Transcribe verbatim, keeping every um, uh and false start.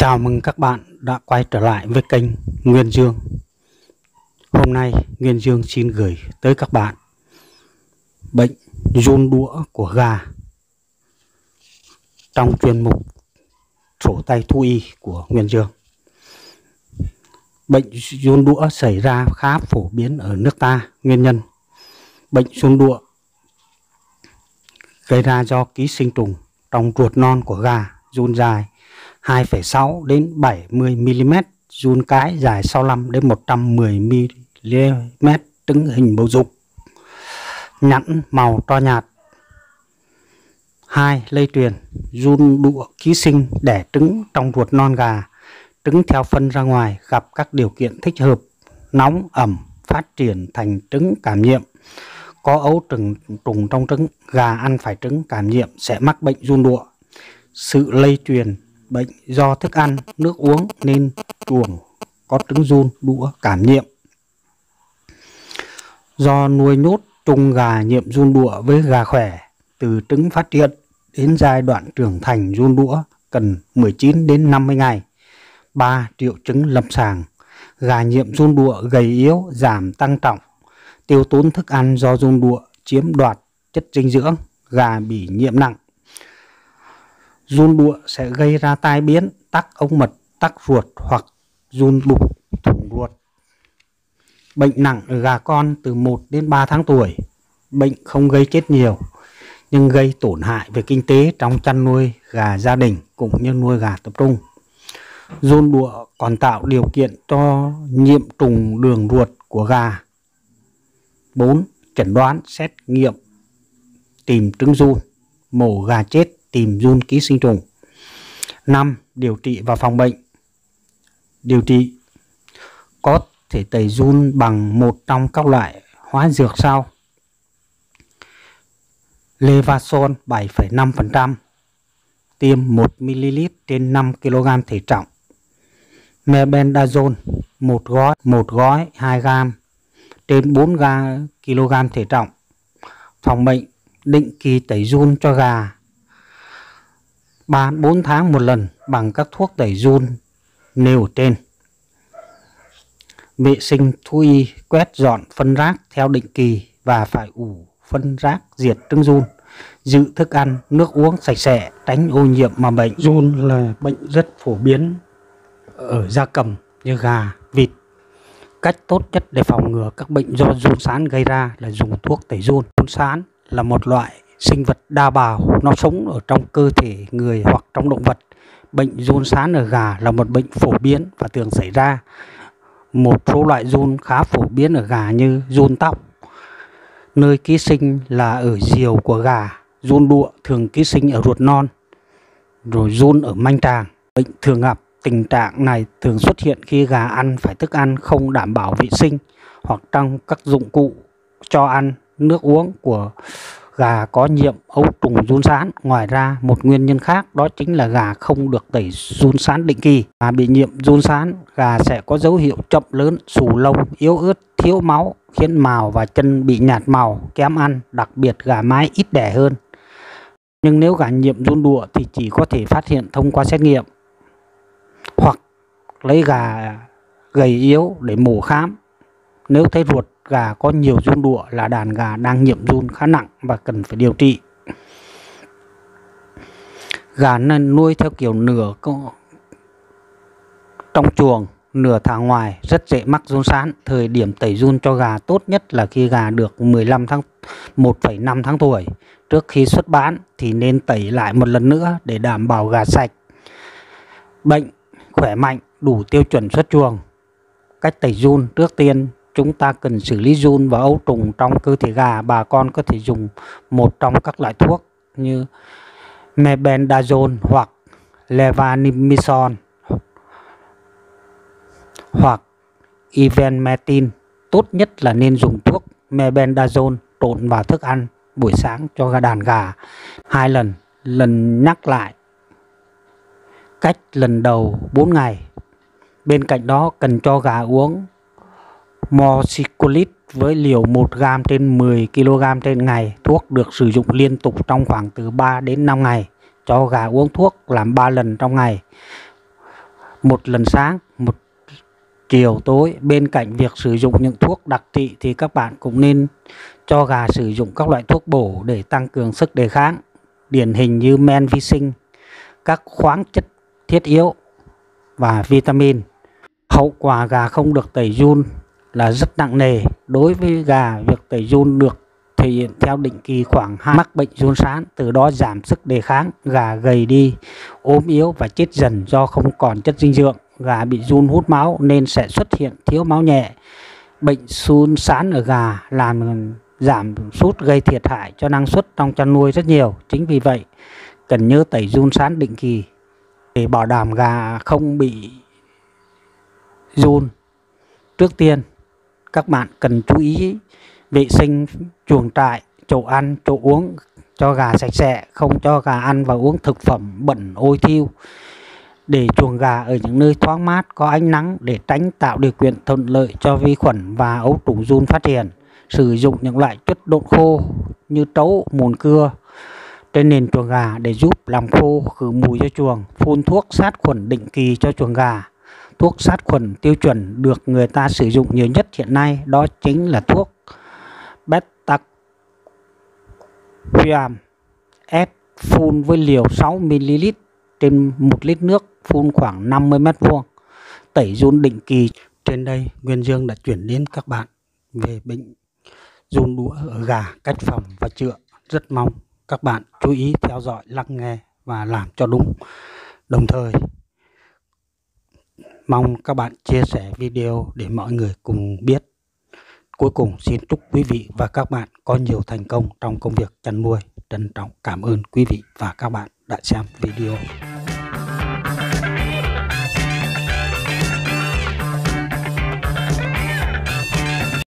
Chào mừng các bạn đã quay trở lại với kênh Nguyên Dương. Hôm nay Nguyên Dương xin gửi tới các bạn bệnh giun đũa của gà trong chuyên mục sổ tay thú y của Nguyên Dương. Bệnh giun đũa xảy ra khá phổ biến ở nước ta. Nguyên nhân bệnh giun đũa gây ra do ký sinh trùng trong ruột non của gà. Giun dài hai phẩy sáu đến bảy mươi mi-li-mét, giun cái dài sáu mươi lăm đến một trăm mười mi-li-mét, trứng hình bầu dục, nhẵn màu tro nhạt. Hai. Lây truyền. Giun đũa ký sinh đẻ trứng trong ruột non gà, trứng theo phân ra ngoài, gặp các điều kiện thích hợp, nóng, ẩm, phát triển thành trứng cảm nhiễm. Có ấu trùng trùng trong trứng, gà ăn phải trứng cảm nhiễm sẽ mắc bệnh giun đũa. Sự lây truyền bệnh do thức ăn, nước uống nên chuồng có trứng giun đũa cảm nhiễm. Do nuôi nhốt trùng gà nhiễm giun đũa với gà khỏe, từ trứng phát triển đến giai đoạn trưởng thành giun đũa cần mười chín đến năm mươi ngày. Ba. Triệu chứng lâm sàng. Gà nhiễm giun đũa gầy yếu, giảm tăng trọng, tiêu tốn thức ăn do giun đũa chiếm đoạt chất dinh dưỡng, gà bị nhiễm nặng. Giun đũa sẽ gây ra tai biến, tắc ống mật, tắc ruột hoặc giun đục thủng ruột. Bệnh nặng ở gà con từ một đến ba tháng tuổi. Bệnh không gây chết nhiều nhưng gây tổn hại về kinh tế trong chăn nuôi gà gia đình cũng như nuôi gà tập trung. Giun đũa còn tạo điều kiện cho nhiễm trùng đường ruột của gà. Bốn. Chẩn đoán xét nghiệm tìm trứng giun, mổ gà chết tìm giun ký sinh trùng. Năm. Điều trị và phòng bệnh. Điều trị có thể tẩy giun bằng một trong các loại hóa dược sau: Levazole bảy phẩy năm phần trăm, tiêm một mi-li-lít trên năm ki lô gam thể trọng. Mebendazole một gói một gói hai gam trên bốn ki lô gam thể trọng. Phòng bệnh: định kỳ tẩy giun cho gà ba đến bốn tháng một lần bằng các thuốc tẩy giun nêu ở trên. Vệ sinh thú y: quét dọn phân rác theo định kỳ và phải ủ phân rác diệt trứng giun. Giữ thức ăn, nước uống sạch sẽ, tránh ô nhiễm mầm bệnh. Giun là bệnh rất phổ biến ở gia cầm như gà, vịt. Cách tốt nhất để phòng ngừa các bệnh do giun sán gây ra là dùng thuốc tẩy giun. Giun sán là một loại sinh vật đa bào, nó sống ở trong cơ thể người hoặc trong động vật. Bệnh giun sán ở gà là một bệnh phổ biến và thường xảy ra. Một số loại giun khá phổ biến ở gà như giun tóc, nơi ký sinh là ở diều của gà. Giun đũa thường ký sinh ở ruột non, rồi giun ở manh tràng. Bệnh thường gặp tình trạng này thường xuất hiện khi gà ăn phải thức ăn không đảm bảo vệ sinh hoặc trong các dụng cụ cho ăn, nước uống của gà có nhiễm ấu trùng giun sán. Ngoài ra, một nguyên nhân khác đó chính là gà không được tẩy giun sán định kỳ. Gà bị nhiễm giun sán, gà sẽ có dấu hiệu chậm lớn, xù lông, yếu ớt, thiếu máu, khiến mào và chân bị nhạt màu, kém ăn, đặc biệt gà mái ít đẻ hơn. Nhưng nếu gà nhiễm giun đũa thì chỉ có thể phát hiện thông qua xét nghiệm hoặc lấy gà gầy yếu để mổ khám. Nếu thấy ruột gà có nhiều giun đũa là đàn gà đang nhiễm giun khá nặng và cần phải điều trị. Gà nên nuôi theo kiểu nửa trong chuồng, nửa thả ngoài, rất dễ mắc giun sán. Thời điểm tẩy giun cho gà tốt nhất là khi gà được mười lăm tháng một phẩy năm tháng tuổi. Trước khi xuất bán thì nên tẩy lại một lần nữa để đảm bảo gà sạch, bệnh, khỏe mạnh, đủ tiêu chuẩn xuất chuồng. Cách tẩy giun: trước tiên chúng ta cần xử lý giun và ấu trùng trong cơ thể gà. Bà con có thể dùng một trong các loại thuốc như Mebendazole hoặc Levamisole hoặc Ivermectin. Tốt nhất là nên dùng thuốc Mebendazole trộn vào thức ăn buổi sáng cho gà đàn gà hai lần. Lần nhắc lại cách lần đầu bốn ngày. Bên cạnh đó cần cho gà uống Morsicolit với liều một gam trên mười ki lô gam trên ngày. Thuốc được sử dụng liên tục trong khoảng từ ba đến năm ngày. Cho gà uống thuốc làm ba lần trong ngày. một lần sáng, một chiều tối. Bên cạnh việc sử dụng những thuốc đặc trị thì các bạn cũng nên cho gà sử dụng các loại thuốc bổ để tăng cường sức đề kháng, điển hình như men vi sinh, các khoáng chất thiết yếu và vitamin. Hậu quả gà không được tẩy giun là rất nặng nề. Đối với gà, việc tẩy giun được thể hiện theo định kỳ khoảng hai mắc bệnh giun sán, từ đó giảm sức đề kháng, gà gầy đi, ốm yếu và chết dần do không còn chất dinh dưỡng. Gà bị giun hút máu nên sẽ xuất hiện thiếu máu nhẹ. Bệnh giun sán ở gà làm giảm sút, gây thiệt hại cho năng suất trong chăn nuôi rất nhiều. Chính vì vậy cần nhớ tẩy giun sán định kỳ để bảo đảm gà không bị giun. Trước tiên các bạn cần chú ý vệ sinh chuồng trại, chỗ ăn, chỗ uống cho gà sạch sẽ, không cho gà ăn và uống thực phẩm bẩn ôi thiu. Để chuồng gà ở những nơi thoáng mát, có ánh nắng để tránh tạo điều kiện thuận lợi cho vi khuẩn và ấu trùng giun phát triển. Sử dụng những loại chất độn khô như trấu, mùn cưa trên nền chuồng gà để giúp làm khô, khử mùi cho chuồng. Phun thuốc sát khuẩn định kỳ cho chuồng gà. Thuốc sát khuẩn tiêu chuẩn được người ta sử dụng nhiều nhất hiện nay đó chính là thuốc Betaquam S phun với liều sáu mi li lít trên một lít nước, phun khoảng năm mươi mét vuông. Tẩy giun định kỳ. Trên đây Nguyên Dương đã chuyển đến các bạn về bệnh giun đũa ở gà, cách phòng và chữa. Rất mong các bạn chú ý theo dõi, lắng nghe và làm cho đúng. Đồng thời mong các bạn chia sẻ video để mọi người cùng biết. Cuối cùng xin chúc quý vị và các bạn có nhiều thành công trong công việc chăn nuôi. Trân trọng cảm ơn quý vị và các bạn đã xem video.